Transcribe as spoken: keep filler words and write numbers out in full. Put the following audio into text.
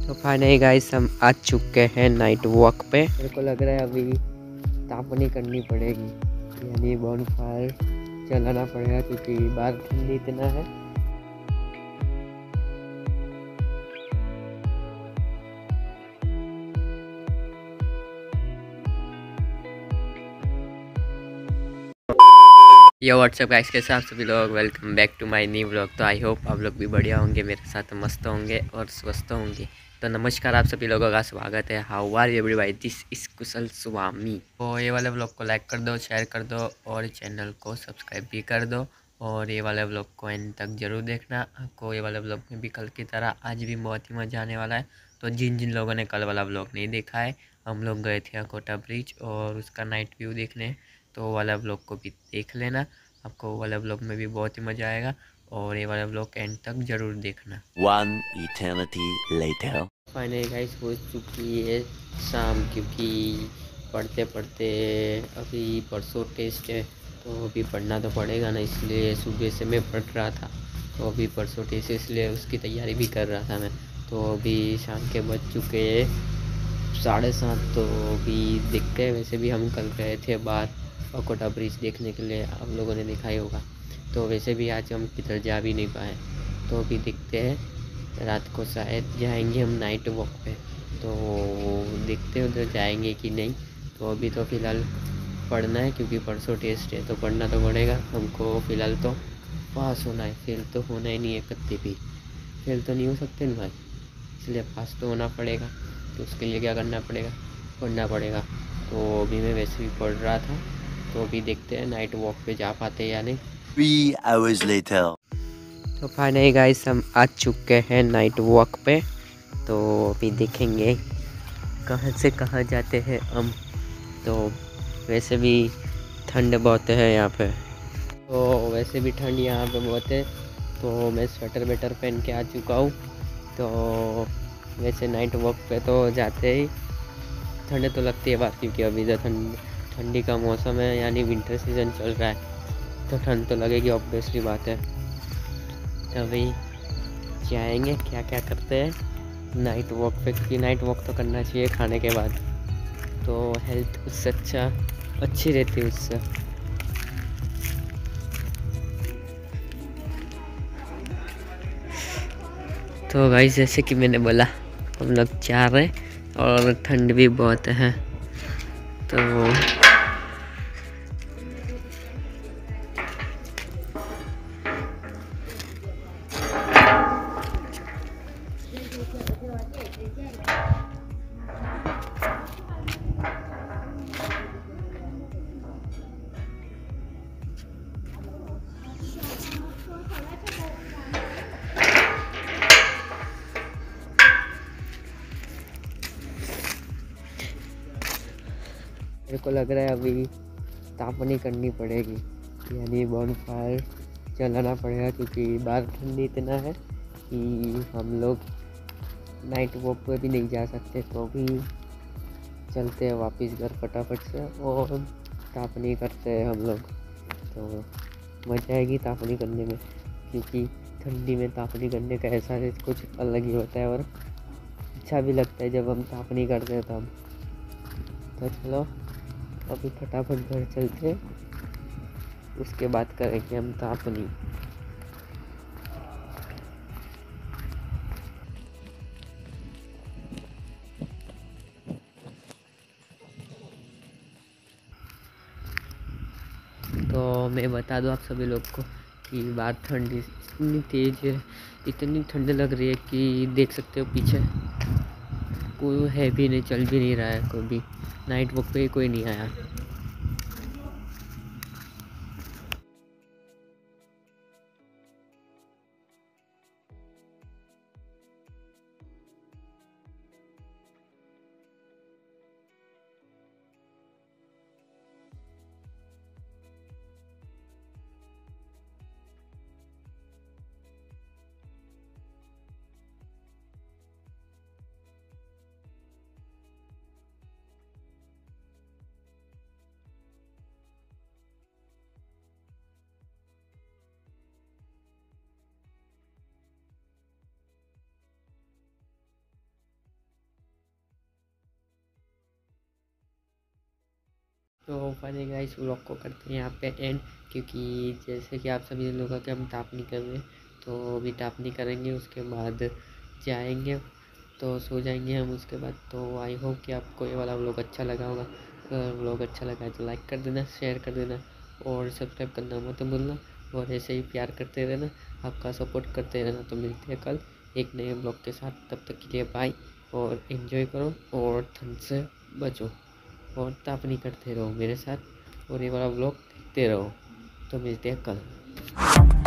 तो finally guys हम आ चुके हैं नाइट वॉक पे। मेरे को लग रहा है अभी तापनी करनी पड़ेगी, यानी बॉनफायर जलाना पड़ेगा क्योंकि बाहर ठंडी इतना है। यो व्हाट्सअप गाइस, कैसे आप सभी लोग, welcome back to my new vlog. तो आई होप आप लोग भी बढ़िया होंगे, मेरे साथ मस्त होंगे और स्वस्थ होंगे। तो नमस्कार, आप सभी लोगों का स्वागत है। How are everybody, this is Kushal Swami. तो ये वाले व्लॉग को लाइक कर दो, शेयर कर दो और चैनल को सब्सक्राइब भी कर दो। और ये वाले व्लॉग को एंड तक जरूर देखना। आपको ये वाले व्लॉग में भी कल की तरह आज भी बहुत ही मज़ा आने वाला है। तो जिन जिन लोगों ने कल वाला व्लॉग नहीं देखा है, हम लोग गए थे अकोटा ब्रिज और उसका नाइट व्यू देखने, तो वाला व्लॉग को भी देख लेना। आपको वाला व्लॉग में भी बहुत ही मज़ा आएगा और ये वाला व्लॉग एंड तक जरूर देखना। One eternity later. Finally guys हो चुकी है शाम, क्योंकि पढ़ते पढ़ते अभी परसों टेस्ट है तो अभी पढ़ना तो पड़ेगा ना, इसलिए सुबह से मैं पढ़ रहा था। तो अभी परसों टेस्ट है इसलिए उसकी तैयारी भी कर रहा था मैं। तो अभी शाम के बज चुके हैं साढ़े सात। तो अभी देखते हैं, वैसे भी हम कल गए थे बाहर अकोटा ब्रिज देखने के लिए, आप लोगों ने देखा ही होगा। तो वैसे भी आज हम किधर जा भी नहीं पाए, तो अभी देखते हैं रात को शायद जाएंगे हम नाइट वॉक पे। तो देखते हैं उधर जाएंगे कि नहीं। तो अभी तो फ़िलहाल पढ़ना है क्योंकि परसों टेस्ट है, तो पढ़ना तो पड़ेगा हमको। फ़िलहाल तो पास होना है, फेल तो होना ही नहीं है कत्ते भी। फेल तो नहीं हो सकते ना भाई, इसलिए पास तो होना पड़ेगा। तो उसके लिए क्या करना पड़ेगा, पढ़ना पड़ेगा। तो अभी मैं वैसे भी पढ़ रहा था, तो अभी देखते हैं नाइट वॉक पे जा पाते या नहीं। Three hours later. तो फाइनली गाइस हम आ चुके हैं नाइट वॉक पे। तो अभी देखेंगे कहाँ से कहाँ जाते हैं हम। तो वैसे भी ठंड बहुत है यहाँ पे, तो वैसे भी ठंड यहाँ पे बहुत है। तो मैं स्वेटर वेटर पहन के आ चुका हूँ। तो वैसे नाइट वॉक पे तो जाते ही ठंड तो लगती है बात, क्योंकि अभी तो ठंड ठंडी का मौसम है, यानी विंटर सीजन चल रहा है, तो ठंड तो लगेगी, ऑब्वियसली बात है। अभी जाएंगे, क्या क्या करते हैं नाइट वॉक पे, क्योंकि नाइट वॉक तो करना चाहिए खाने के बाद, तो हेल्थ उससे अच्छा अच्छी रहती है उससे। तो भाई जैसे कि मैंने बोला, हम लोग जा रहे हैं और ठंड भी बहुत है। तो मेरे को लग रहा है अभी तापनी करनी पड़ेगी, यानी बॉनफायर जलाना पड़ेगा, क्योंकि बाहर ठंडी इतना है कि हम लोग नाइट वॉक पे भी नहीं जा सकते। तो अभी चलते हैं वापस घर फटाफट से और तापनी करते हैं हम लोग। तो मज़ा आएगी तापनी करने में, क्योंकि ठंडी में तापनी करने का एहसास कुछ अलग ही होता है और अच्छा भी लगता है जब हम तापनी करते हैं तब। तो चलो अभी फटाफट घर चलते हैं, उसके बाद करेंगे हम तापनी। तो मैं बता दूं आप सभी लोग को कि बाहर ठंडी इतनी तेज़ है, इतनी ठंड लग रही है कि देख सकते हो पीछे कोई है भी नहीं, चल भी नहीं रहा है कोई भी, नाइट वॉक पे कोई नहीं आया। तो फाइनली गाइस व्लॉग को करते हैं यहाँ पे एंड, क्योंकि जैसे कि आप सभी लोगों के हम टाप नहीं कर रहे, तो अभी टाप नहीं करेंगे, उसके बाद जाएंगे तो सो जाएंगे हम उसके बाद। तो आई होप कि आपको ये वाला व्लॉग अच्छा लगा होगा। अगर व्लॉग अच्छा लगा है तो लाइक कर देना, शेयर कर देना और सब्सक्राइब करना मत भूलना। और ऐसे ही प्यार करते रहना, आपका सपोर्ट करते रहना। तो मिलते हैं कल एक नए ब्लॉग के साथ, तब तक के लिए बाय और एंजॉय करो और ठंड से बचो और तापनी करते रहो मेरे साथ और ये वाला ब्लॉग देखते रहो। तो मिलते हैं कल।